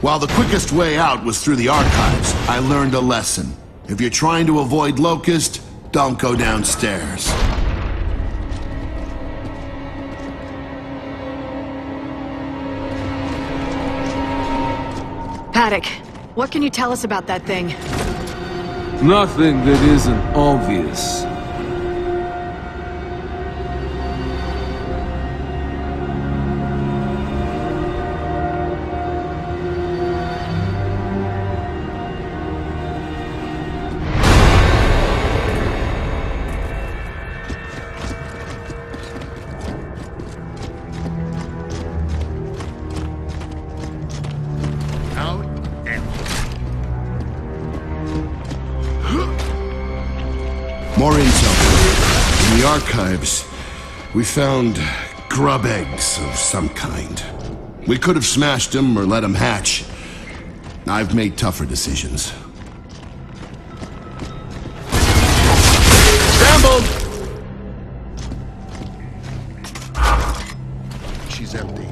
While the quickest way out was through the archives, I learned a lesson. If you're trying to avoid Locust, don't go downstairs. Paddock, what can you tell us about that thing? Nothing that isn't obvious. More intel. In the archives, we found grub eggs of some kind. We could have smashed them or let them hatch. I've made tougher decisions. Scrambled! She's empty.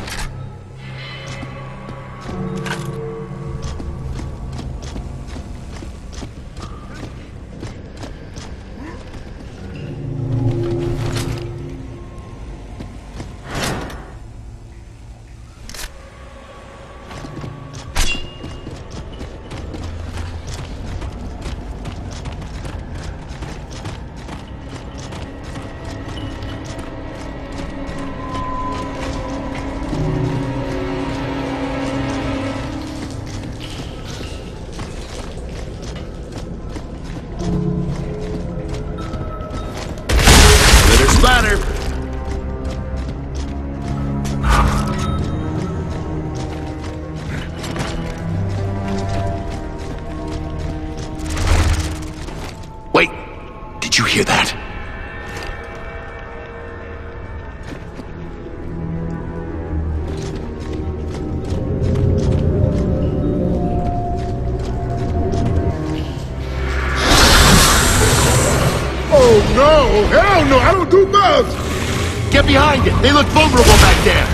Splatter! Wait! Did you hear that? Oh no! Hell no! I don't do bugs! Get behind it! They look vulnerable back there!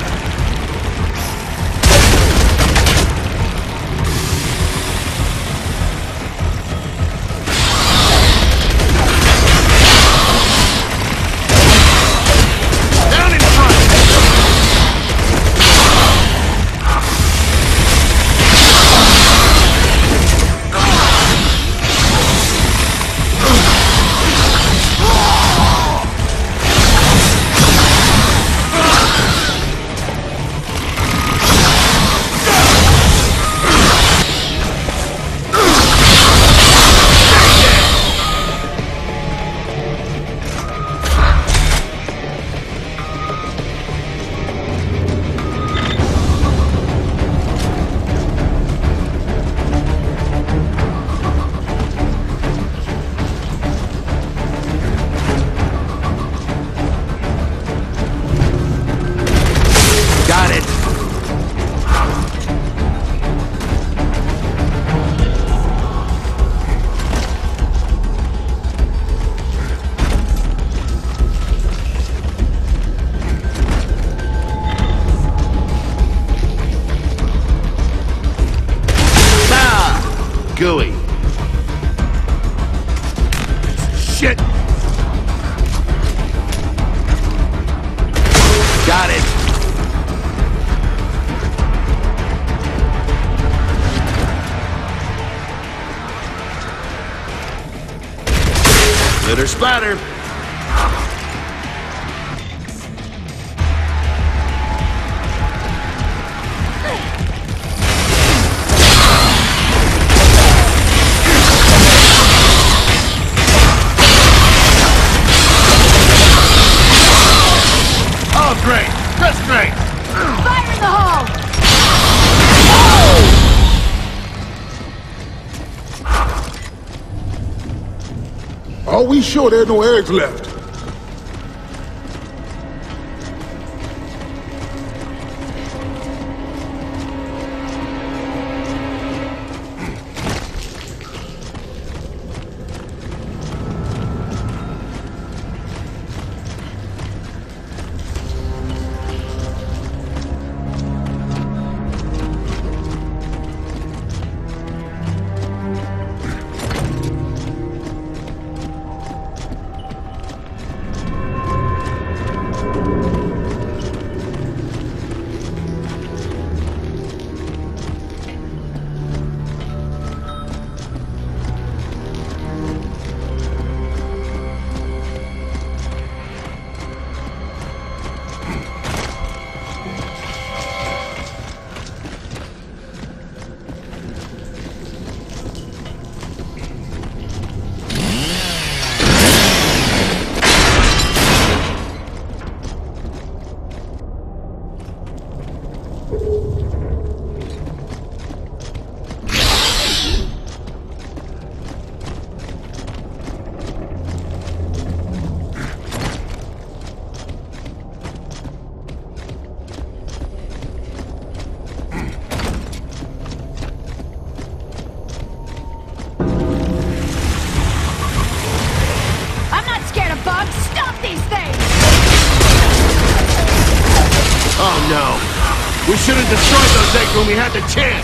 Down in front! Got it! Ah! Gooey. Shit! Got it! Litter splatter! Oh, great! That's great! Fire in the hole! Are we sure there are no eggs left? know. We should have destroyed those eggs when we had the chance.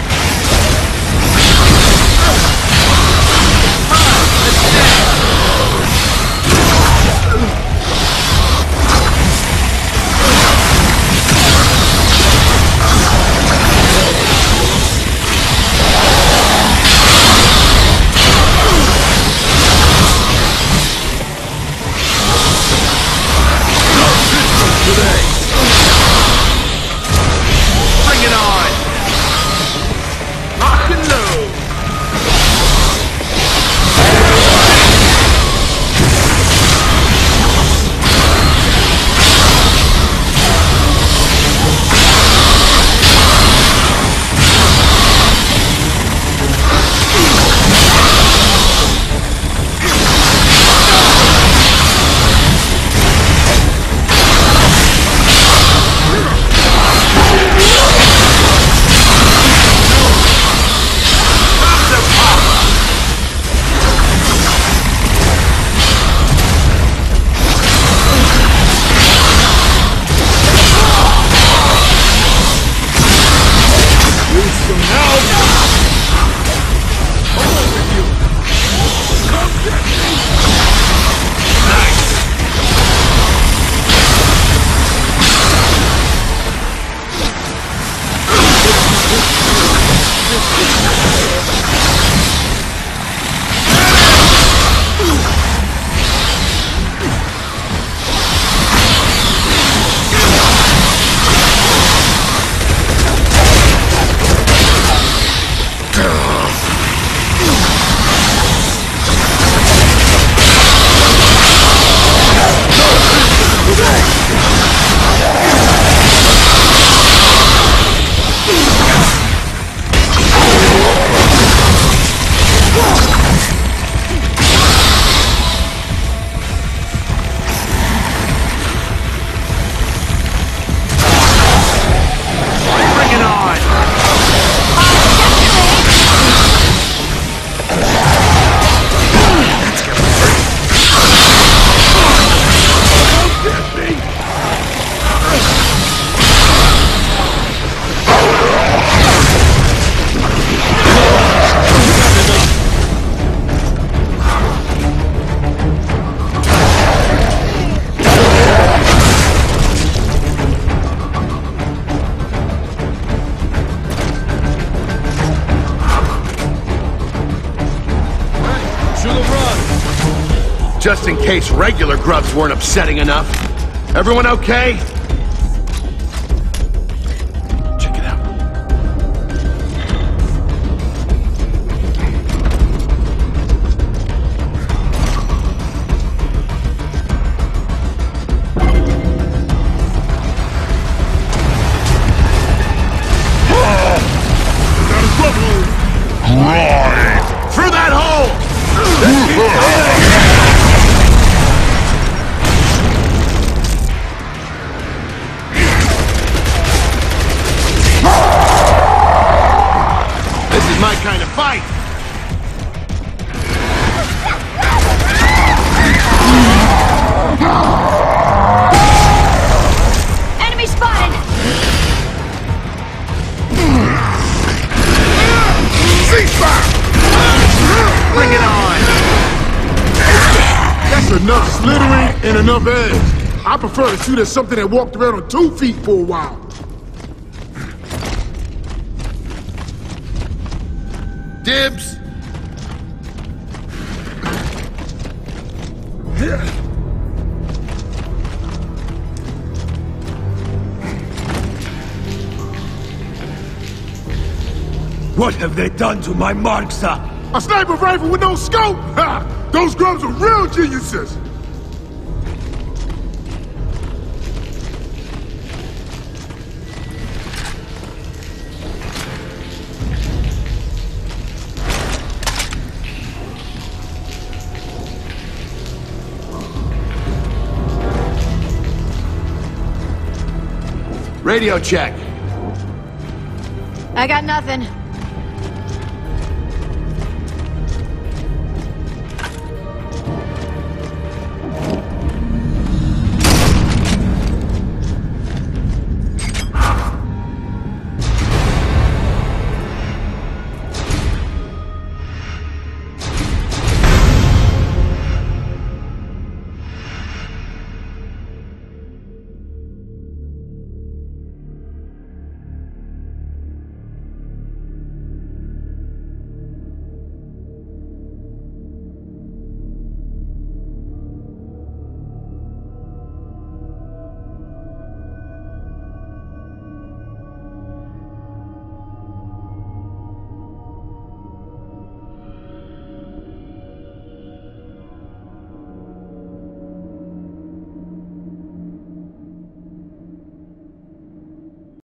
Just in case regular grubs weren't upsetting enough. Everyone okay? Check it out. Right! Through that hole! My kind of fight! Enemy spotted! Ceasefire! Bring it on! That's enough slithering and enough edge. I prefer to shoot at something that walked around on 2 feet for a while. Dibs! What have they done to my mark, sir? A sniper rifle with no scope! Ha! Those grubs are real geniuses! Radio check. I got nothing.